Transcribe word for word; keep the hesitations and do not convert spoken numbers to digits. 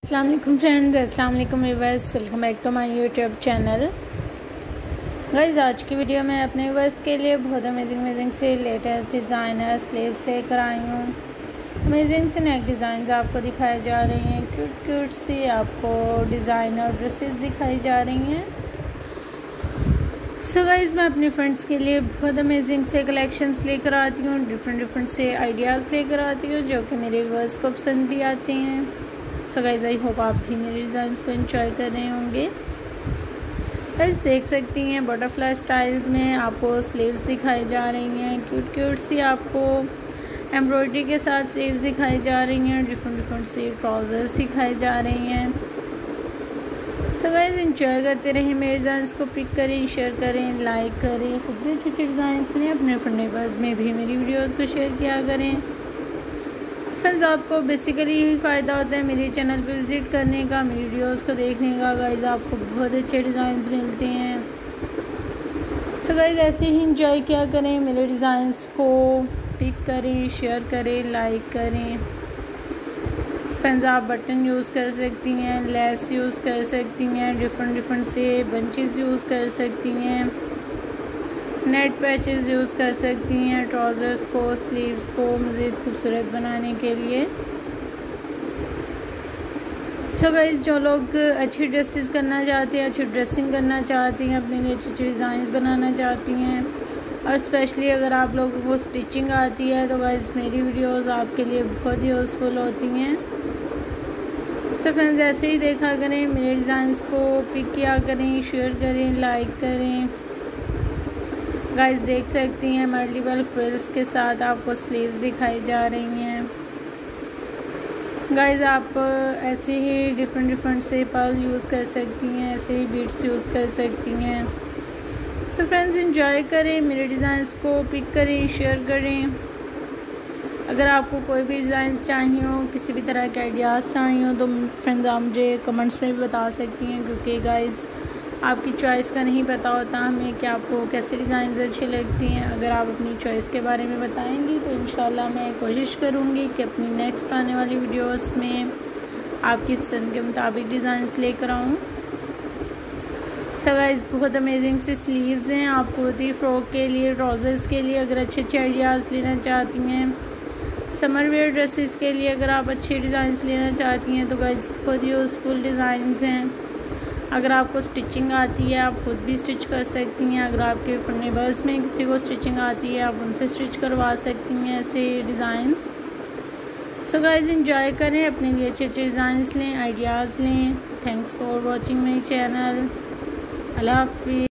अस्सलाम वालेकुम फ्रेंड्स, अस्सलाम वालेकुम viewers, welcome back to my YouTube channel. Guys, आज की वीडियो में अपने व्यूअर्स के लिए बहुत अमेजिंग अमेजिंग से लेटेस्ट डिज़ाइनर स्लीव्स लेकर आई हूँ। अमेजिंग से नेक डिज़ाइन आपको दिखाए जा रही हैं, क्यूट क्यूट सी आपको डिज़ाइनर ड्रेसेस दिखाई जा रही हैं। सो गाइस, मैं अपने फ्रेंड्स के लिए बहुत अमेजिंग से कलेक्शंस लेकर आती हूँ, डिफरेंट डिफरेंट से आइडियाज़ लेकर आती हूँ जो कि मेरे व्यूअर्स को पसंद भी आते हैं। सो गाइस, आई होप आप भी मेरे डिज़ाइंस को एंजॉय कर रहे होंगे। गाइस, देख सकती हैं बटरफ्लाई स्टाइल्स में आपको स्लीव्स दिखाई जा रही हैं, क्यूट क्यूट सी आपको एम्ब्रॉयडरी के साथ स्लीव्स दिखाई जा रही हैं, डिफरेंट डिफरेंट सी ट्राउज़र्स दिखाई जा रही हैं। सो गाइस, एंजॉय करते रहें, मेरे डिज़ाइंस को पिक करें, शेयर करें, लाइक करें। खुद भी अच्छे अच्छे डिज़ाइंस लें, अपने फ्रेंड नेबर्स में भी मेरी वीडियोज़ को शेयर किया करें। फ्रेंड्स, आपको बेसिकली यही फ़ायदा होता है मेरे चैनल पे विज़िट करने का, मेरी वीडियोस को देखने का। गाइस, आपको बहुत अच्छे डिज़ाइंस मिलते हैं। सो so गाइस, ऐसे ही इंजॉय किया करें, मेरे डिज़ाइंस को पिक करें, शेयर करें, लाइक करें। फ्रेंड्स, आप बटन यूज़ कर सकती हैं, लेस यूज़ कर सकती हैं, डिफरेंट डिफरेंट से बंचेस यूज़ कर सकती हैं, नेट पैचेस यूज़ कर सकती हैं ट्राउज़र्स को, स्लीव्स को मज़ीद खूबसूरत बनाने के लिए। सो गाइस, जो लोग अच्छी ड्रेसेस करना चाहते हैं, अच्छी ड्रेसिंग करना चाहती हैं, अपने लिए अच्छी अच्छी डिज़ाइंस बनाना चाहती हैं, और स्पेशली अगर आप लोगों को स्टिचिंग आती है तो गाइस मेरी वीडियोस आपके लिए बहुत ही यूज़फुल होती हैं। सो फ्रेंड्स, ऐसे ही देखा करें, मेरे डिज़ाइंस को पिक किया करें, शेयर करें, लाइक करें। गाइस, देख सकती हैं मल्टीपल फ्रिल्स के साथ आपको स्लीव्स दिखाई जा रही हैं। गाइस, आप ऐसे ही डिफरेंट डिफरेंट से पर्ल यूज़ कर सकती हैं, ऐसे ही बीड्स यूज़ कर सकती हैं। सो फ्रेंड्स, एंजॉय करें, मेरे डिज़ाइंस को पिक करें, शेयर करें। अगर आपको कोई भी डिज़ाइंस चाहिए हो, किसी भी तरह के आइडियाज़ चाहिए हो तो फ्रेंड्स आप मुझे कमेंट्स में भी बता सकती हैं, क्योंकि गाइस आपकी चॉइस का नहीं पता होता हमें कि आपको कैसे डिज़ाइंस अच्छी लगती हैं। अगर आप अपनी चॉइस के बारे में बताएंगी तो इंशाल्लाह मैं कोशिश करूँगी कि अपनी नेक्स्ट आने वाली वीडियोस में आपकी पसंद के मुताबिक डिज़ाइंस लेकर आऊँ। सो गाइस, बहुत अमेजिंग से स्लीव्स हैं, आप कुर्ती फ्रॉक के लिए, ट्राउज़र्स के लिए अगर अच्छे अच्छे आइडियाज़ लेना चाहती हैं, समर वेयर ड्रेसेस के लिए अगर आप अच्छे डिज़ाइंस लेना चाहती हैं तो गाइस बहुत यूज़फुल डिज़ाइंस हैं। अगर आपको स्टिचिंग आती है आप खुद भी स्टिच कर सकती हैं। अगर आपके नेबर्स में किसी को स्टिचिंग आती है आप उनसे स्टिच करवा सकती हैं ऐसे डिज़ाइंस। सो गाइस, एंजॉय करें, अपने लिए अच्छे अच्छे डिज़ाइंस लें, आइडियाज़ लें। Thanks for watching my channel. अल्लाह हाफ़िज़।